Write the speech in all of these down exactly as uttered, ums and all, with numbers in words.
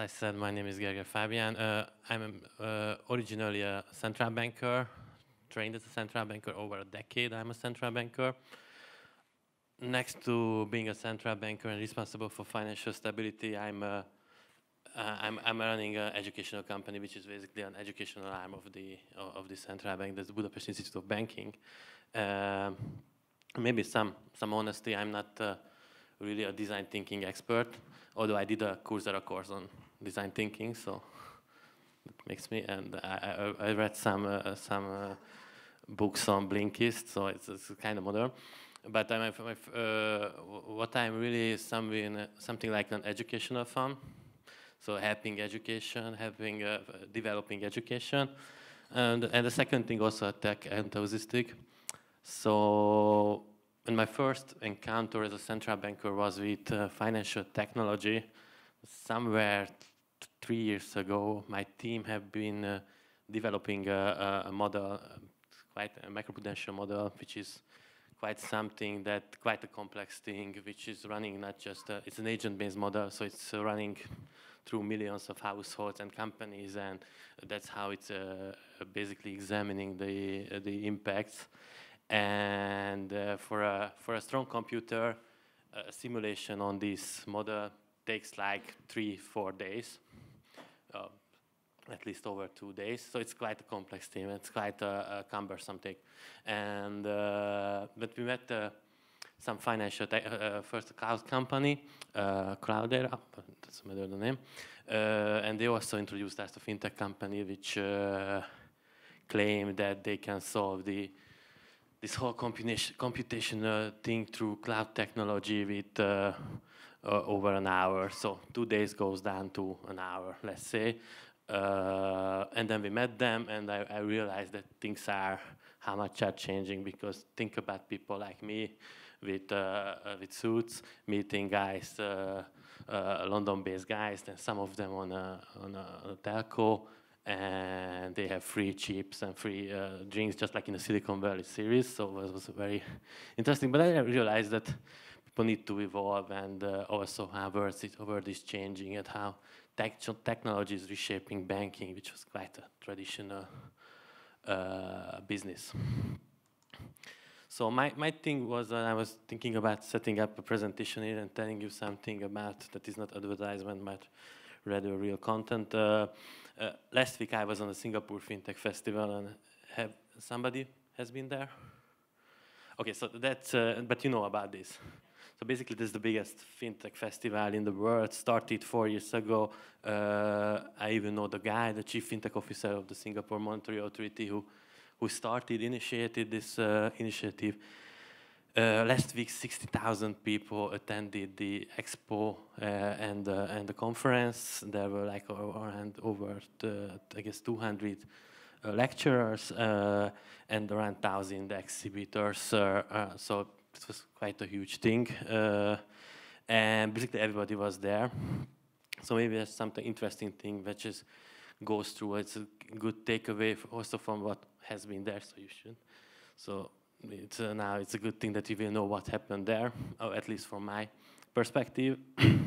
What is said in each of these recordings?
I said, my name is Gergely Fábián. Uh, I'm uh, originally a central banker, trained as a central banker over a decade. I'm a central banker. Next to being a central banker and responsible for financial stability, I'm uh, uh, I'm, I'm running an educational company, which is basically an educational arm of the of the central bank. That's the Budapest Institute of Banking. Um, maybe some some honesty. I'm not uh, really a design thinking expert, although I did a Coursera course on design thinking, so that makes me. And I, I, I read some uh, some uh, books on Blinkist, so it's, it's kind of modern. But I'm, uh, what I'm really is something something like an educational firm, so helping education, helping uh, developing education, and and the second thing also tech enthusiastic. So. And my first encounter as a central banker was with uh, financial technology. Somewhere three years ago, my team have been uh, developing a, a model, quite a macroprudential model, which is quite something that, quite a complex thing, which is running not just, uh, it's an agent-based model, so it's uh, running through millions of households and companies, and that's how it's uh, basically examining the, uh, the impacts. And uh, for a for a strong computer, a simulation on this model takes like three, four days, uh, at least over two days. So it's quite a complex thing. It's quite a, a cumbersome thing. And uh, but we met uh, some financial uh, first a cloud company, uh, Cloudera. Doesn't matter the name. Uh, and they also introduced us a fintech company which uh, claimed that they can solve the this whole computation, computational thing through cloud technology with uh, uh, over an hour. So two days goes down to an hour, let's say. Uh, and then we met them, and I, I realized that things are, how much are changing, because think about people like me with, uh, uh, with suits, meeting guys, uh, uh, London-based guys, and some of them on a, on a, a telco, and they have free chips and free uh, drinks, just like in the Silicon Valley series. So it was very interesting. But I realized that people need to evolve, and uh, also how the world is changing, and how tech technology is reshaping banking, which was quite a traditional uh, business. So my, my thing was, uh, I was thinking about setting up a presentation here and telling you something about that is not advertisement, but rather real content. Uh, uh, last week I was on the Singapore Fintech Festival, and have somebody has been there? Okay, so that's, uh, but you know about this. So basically this is the biggest fintech festival in the world, started four years ago. Uh, I even know the guy, the chief fintech officer of the Singapore Monetary Authority, who, who started, initiated this uh, initiative. Uh, last week, sixty thousand people attended the expo uh, and, uh, and the conference. There were like around over, the, I guess, two hundred uh, lecturers uh, and around one thousand exhibitors. Uh, uh, so it was quite a huge thing. Uh, and basically everybody was there. So maybe there's something interesting thing that just goes through. It's a good takeaway also from what has been there, so you should. So. It's, uh, now it's a good thing that you will know what happened there, or at least from my perspective.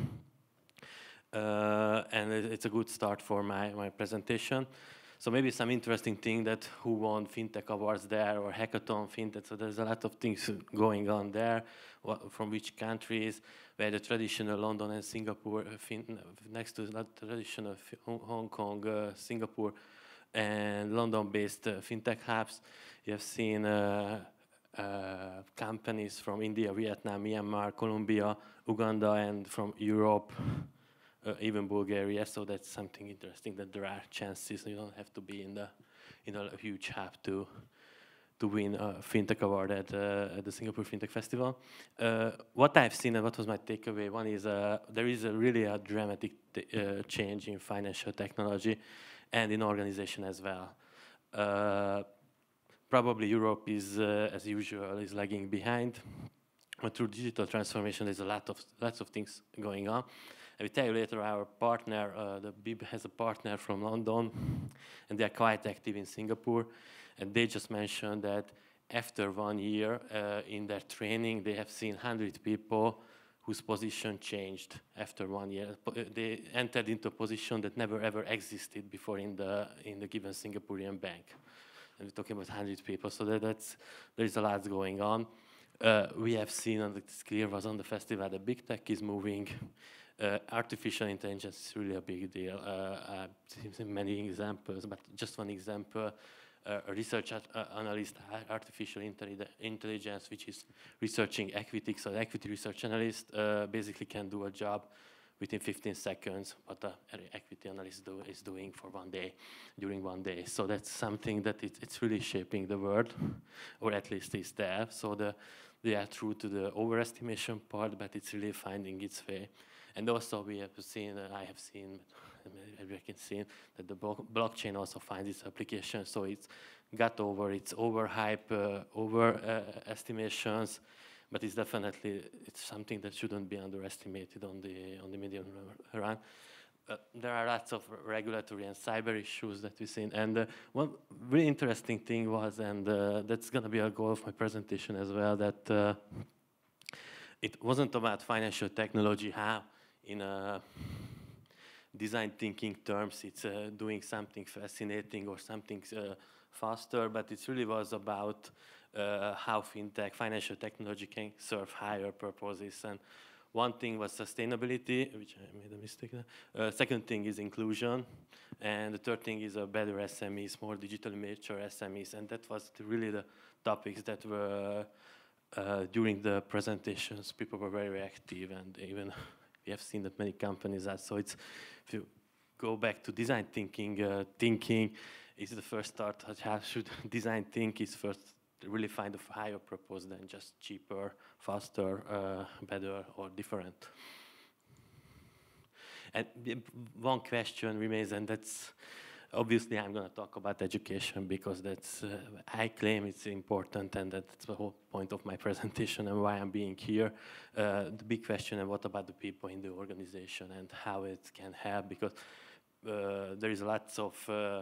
uh, and it, it's a good start for my, my presentation. So maybe some interesting thing that who won FinTech awards there, or Hackathon FinTech. So there's a lot of things going on there, what, from which countries, where the traditional London and Singapore, uh, fin next to the traditional Hong Kong, uh, Singapore, and London-based uh, FinTech hubs. You have seen uh, Uh, companies from India, Vietnam, Myanmar, Colombia, Uganda, and from Europe, uh, even Bulgaria. So that's something interesting, that there are chances. You don't have to be in the in a huge hub to to win a FinTech award at, uh, at the Singapore FinTech Festival. Uh, what I've seen and what was my takeaway, one is uh, there is a really a dramatic uh, change in financial technology and in organization as well. Uh, Probably Europe is, uh, as usual, is lagging behind. But through digital transformation, there's a lot of lots of things going on. I will tell you later. Our partner, uh, the B I B, has a partner from London, and they are quite active in Singapore. And they just mentioned that after one year uh, in their training, they have seen one hundred people whose position changed after one year. They entered into a position that never ever existed before in the in the given Singaporean bank. And we're talking about one hundred people, so that, that's there's a lot going on. Uh, we have seen, and it's clear was on the festival, that big tech is moving. Uh, artificial intelligence is really a big deal. Uh, I've seen many examples, but just one example. Uh, a research uh, analyst, artificial intelligence, which is researching equity. So the equity research analyst uh, basically can do a job within fifteen seconds, what the equity analyst do, is doing for one day, during one day. So that's something that it, it's really shaping the world, or at least it's there. So the, they are true to the overestimation part, but it's really finding its way. And also we have seen, uh, I have seen, everyone can see that the blockchain also finds its application. So it's got over its overhype, uh, over uh, estimations, but it's definitely it's something that shouldn't be underestimated on the on the medium run. Uh, there are lots of regulatory and cyber issues that we've seen, and uh, one really interesting thing was, and uh, that's going to be a goal of my presentation as well, that uh, it wasn't about financial technology, how in a design thinking terms it's uh, doing something fascinating or something uh, faster, but it really was about uh, how fintech, financial technology can serve higher purposes. And one thing was sustainability, which I made a mistake there. Uh, second thing is inclusion. And the third thing is a better S M Es, more digitally mature S M Es. And that was the, really the topics that were, uh, during the presentations, people were very active, and even we have seen that many companies are. So it's, if you go back to design thinking, uh, thinking is the first start. How should design think is first really find a higher purpose than just cheaper, faster, uh, better, or different. And one question remains, and that's obviously I'm going to talk about education because that's uh, I claim it's important, and that's the whole point of my presentation and why I'm being here. Uh, the big question, and what about the people in the organization and how it can help, because uh, there is lots of uh,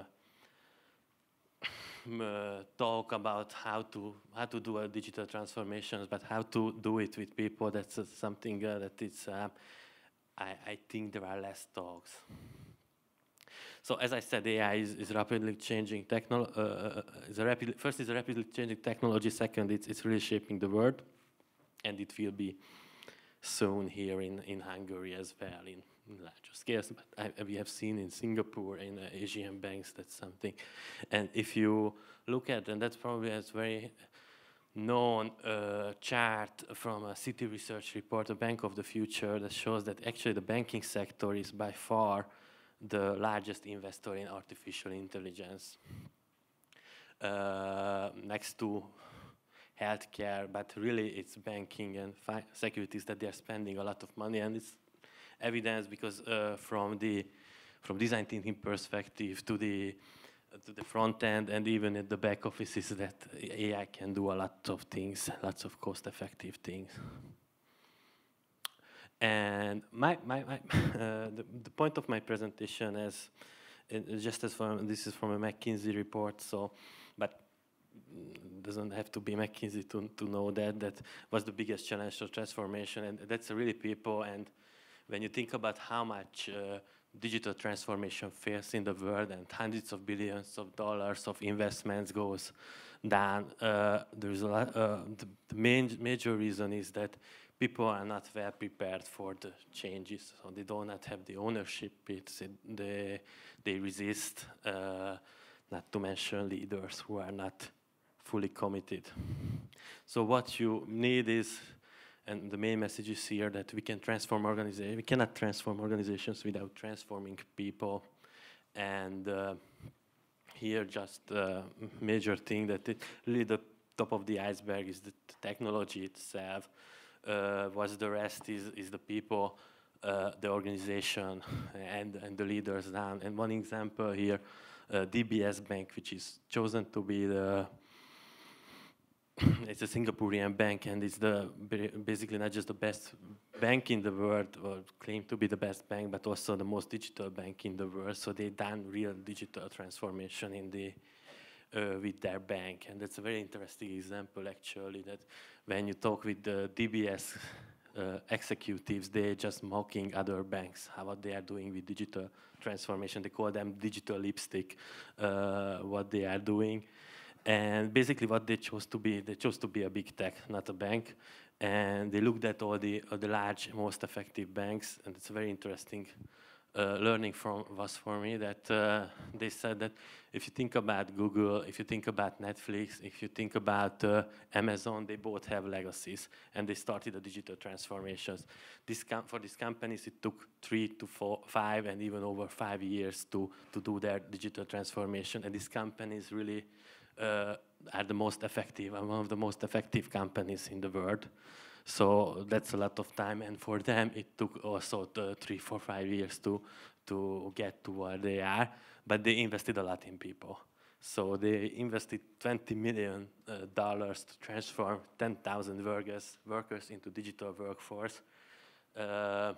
Uh, talk about how to how to do a digital transformations, but how to do it with people, that's uh, something uh, that it's uh, I, I think there are less talks. So as I said, A I is, is rapidly changing technology. Uh, is a rapidly, first is a rapidly changing technology. Second, it's it's really shaping the world, and it will be soon here in in Hungary as well in, in larger scales. But I, we have seen in Singapore, in uh, Asian banks, that's something. And if you look at, and that's probably a very known uh, chart from a City Research report, a Bank of the Future, that shows that actually the banking sector is by far the largest investor in artificial intelligence, uh, next to healthcare, but really it's banking and fi securities that they're spending a lot of money. And it's evidence because uh, from the from design thinking perspective to the uh, to the front end and even at the back offices, that A I can do a lot of things, lots of cost-effective things. And my my, my uh, the, the point of my presentation is uh, just as from this is from a McKinsey report. So, but doesn't have to be McKinsey to, to know that that was the biggest challenge of transformation, and that's really people. And when you think about how much uh, digital transformation fails in the world, and hundreds of billions of dollars of investments goes down, uh, there's a lot. Uh, the, the main major reason is that people are not well prepared for the changes, so they do not have the ownership. It's they they resist. Uh, not to mention leaders who are not fully committed. So what you need is, and the main message is here, that we can transform organizations. We cannot transform organizations without transforming people. And uh, here, just a major thing that it, really the top of the iceberg is the technology itself. Uh, what's the rest is is the people, uh, the organization, and and the leaders down. And one example here, uh, D B S Bank, which is chosen to be the it's a Singaporean bank, and it's the basically not just the best bank in the world, or claimed to be the best bank, but also the most digital bank in the world. So they've done real digital transformation in the uh, with their bank, and that's a very interesting example actually. That when you talk with the D B S uh, executives, they're just mocking other banks, how what they are doing with digital transformation. They call them digital lipstick, uh, what they are doing. And basically what they chose to be, they chose to be a big tech, not a bank. And they looked at all the, all the large, most effective banks, and it's very interesting uh, learning from was for me that uh, they said that if you think about Google, if you think about Netflix, if you think about uh, Amazon, they both have legacies, and they started the digital transformations. This for these companies, it took three to four, five, and even over five years to, to do their digital transformation, and these companies really uh, are the most effective, and one of the most effective companies in the world. So that's a lot of time, and for them it took also three, four, five years to to get to where they are. But they invested a lot in people. So they invested twenty million uh, dollars to transform ten thousand workers workers into digital workforce. Uh,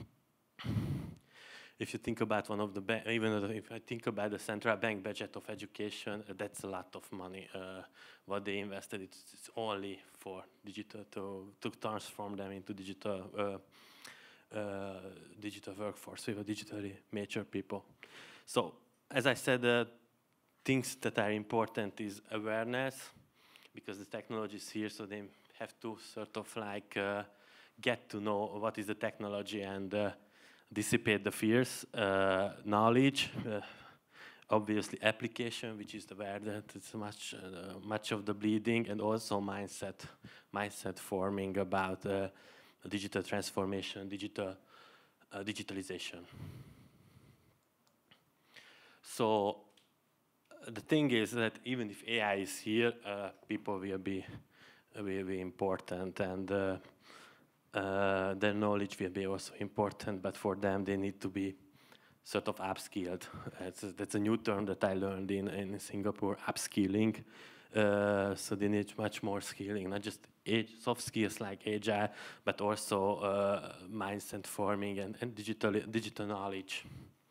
If you think about one of the, ba even if I think about the central bank budget of education, uh, that's a lot of money. Uh, what they invested, it's, it's only for digital to to transform them into digital uh, uh, digital workforce with a digitally mature people. So, as I said, uh, things that are important is awareness, because the technology is here, so they have to sort of like uh, get to know what is the technology and uh, dissipate the fears, uh, knowledge, uh, obviously application, which is the where that it's much uh, much of the bleeding, and also mindset, mindset forming about uh, digital transformation, digital uh, digitalization. So uh, the thing is that even if A I is here, uh, people will be uh, will be important, and uh, Uh, their knowledge will be also important, but for them they need to be sort of upskilled. It's a, that's a new term that I learned in, in Singapore, upskilling. Uh, so they need much more skilling, not just age, soft skills like agile, but also uh, mindset forming and, and digital, digital knowledge.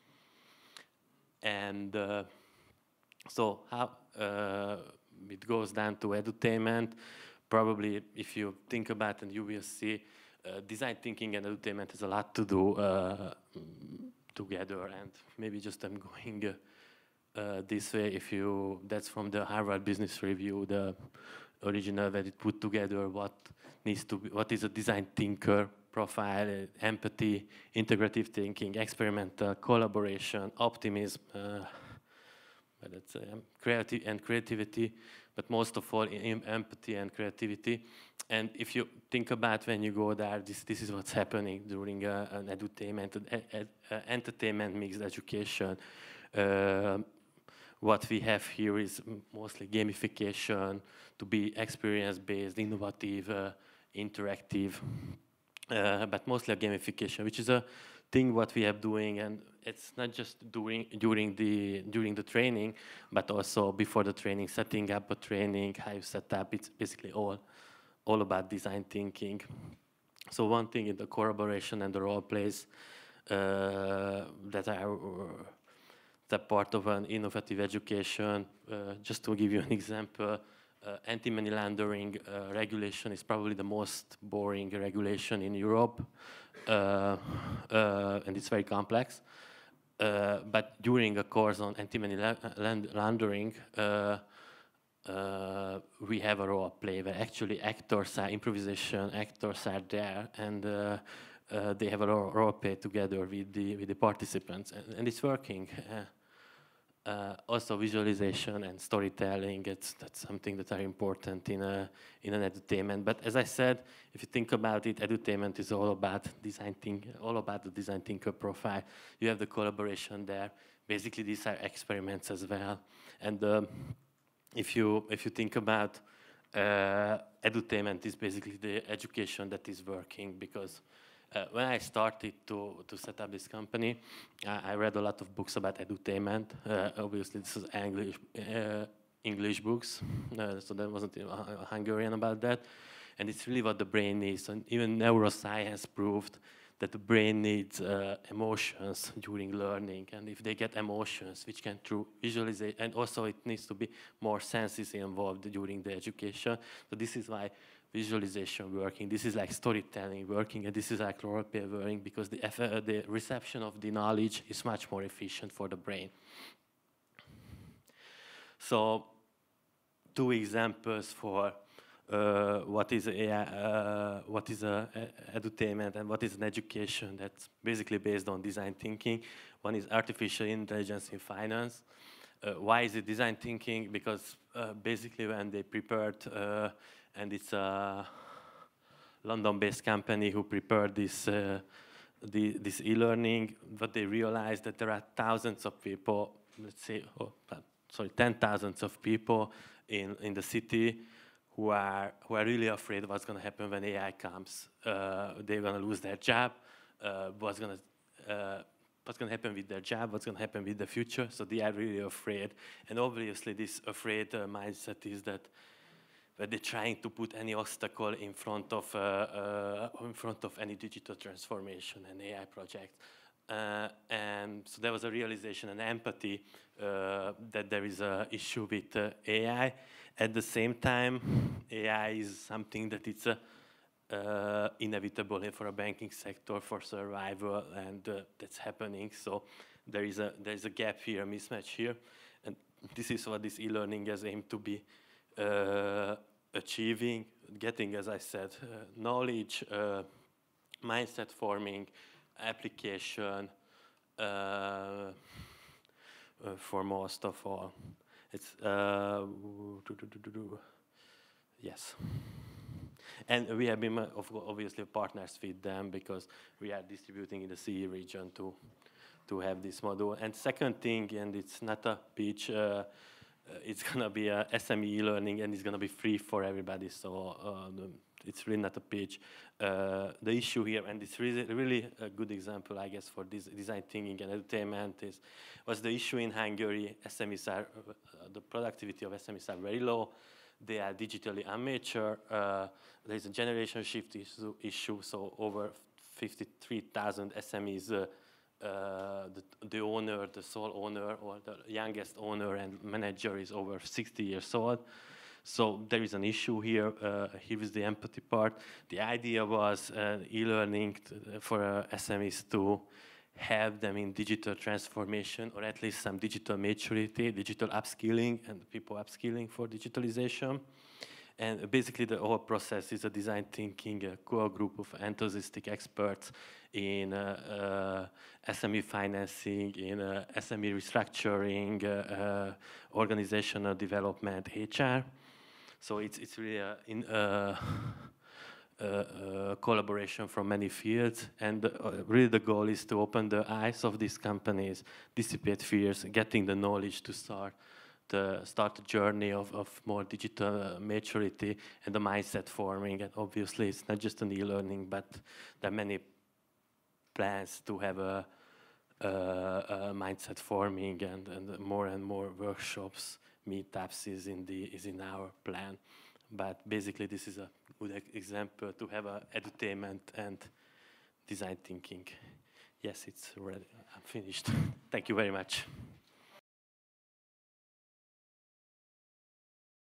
And uh, so how uh, it goes down to edutainment. Probably if you think about it, you will see Uh, design thinking and edutainment has a lot to do uh, together, and maybe just I'm going uh, uh, this way. If you, that's from the Harvard Business Review, the original that it put together what needs to be, what is a design thinker profile, uh, empathy, integrative thinking, experimental, collaboration, optimism, uh, but that's um, creative and creativity, but most of all in empathy and creativity. And if you think about when you go there, this, this is what's happening during uh, an edutainment, uh, uh, entertainment mixed education. Uh, what we have here is mostly gamification, to be experience-based, innovative, uh, interactive, uh, but mostly a gamification, which is a thing what we are doing, and it's not just during during the during the training, but also before the training, setting up a training, how you set up. It's basically all all about design thinking. So one thing in the collaboration and the role plays uh, that are uh, that part of an innovative education. Uh, just to give you an example, uh, anti-money laundering uh, regulation is probably the most boring regulation in Europe, uh, uh, and it's very complex. Uh, but during a course on anti-money la laundering, uh, uh, we have a role play where actually actors are improvisation, actors are there, and uh, uh, they have a role, role play together with the with the participants, and, and it's working. Uh, uh, also, visualization and storytelling, it's that's something that are important in a in an edutainment. But as I said, if you think about it, edutainment is all about design think, all about the design thinker profile. You have the collaboration there. Basically, these are experiments as well, and. Um, If you if you think about uh, edutainment, is basically the education that is working, because uh, when I started to to set up this company, I, I read a lot of books about edutainment. Uh, obviously, this is English uh, English books, uh, so there wasn't a Hungarian about that, and it's really what the brain needs. And even neuroscience proved that the brain needs uh, emotions during learning, and if they get emotions, which can through visualization, and also it needs to be more senses involved during the education. So this is why visualization working, this is like storytelling working, and this is like role play working, because the, uh, the reception of the knowledge is much more efficient for the brain. So, two examples for uh, what is A I, uh, what is a, a edutainment, and what is an education that's basically based on design thinking. One is artificial intelligence in finance. Uh, why is it design thinking? Because uh, basically when they prepared, uh, and it's a London-based company who prepared this uh, the, this e-learning, but they realized that there are thousands of people, let's say, oh, sorry, ten thousands of people in, in the city who are, who are really afraid of what's going to happen when A I comes. Uh, they're going to lose their job. Uh, what's going to uh, what's going to happen with their job? What's going to happen with the future? So they are really afraid. And obviously, this afraid uh, mindset is that that they're trying to put any obstacle in front of uh, uh, in front of any digital transformation and A I project. Uh, and so there was a realization and empathy uh, that there is an issue with uh, A I. At the same time, A I is something that it's uh, uh, inevitable for a banking sector for survival, and uh, that's happening. So there is a there is a gap here, a mismatch here, and this is what this e-learning has aimed to be uh, achieving, getting, as I said, uh, knowledge, uh, mindset forming, application uh, uh, for most of all. It's uh, yes, and we have been obviously partners with them because we are distributing in the C E region to to have this model. And second thing, and it's not a pitch, uh, it's gonna be a S M E learning, and it's gonna be free for everybody. So uh, the, it's really not a pitch. Uh, the issue here, and it's really, really a good example, I guess, for this design thinking and edutainment, is was the issue in Hungary. S M Es are, uh, the productivity of S M Es are very low. They are digitally immature. Uh, there is a generation shift issue, issue so over fifty-three thousand S M Es, uh, uh, the, the owner, the sole owner, or the youngest owner and manager is over sixty years old. So there is an issue here. Uh, here is the empathy part. The idea was uh, e-learning for uh, S M Es to have them in digital transformation, or at least some digital maturity, digital upskilling, and people upskilling for digitalization. And basically the whole process is a design thinking, a core group of enthusiastic experts in uh, uh, S M E financing, in uh, S M E restructuring, uh, uh, organizational development, H R. So it's, it's really a in, uh, uh, uh, collaboration from many fields, and uh, really the goal is to open the eyes of these companies, dissipate fears, getting the knowledge to start the start the journey of, of more digital uh, maturity and the mindset forming. And obviously it's not just an e-learning, but there are many plans to have a, a, a mindset forming, and, and more and more workshops, meetups is in the is in our plan. But basically this is a good example to have a edutainment and design thinking. Yes, it's ready. I'm finished. Thank you very much.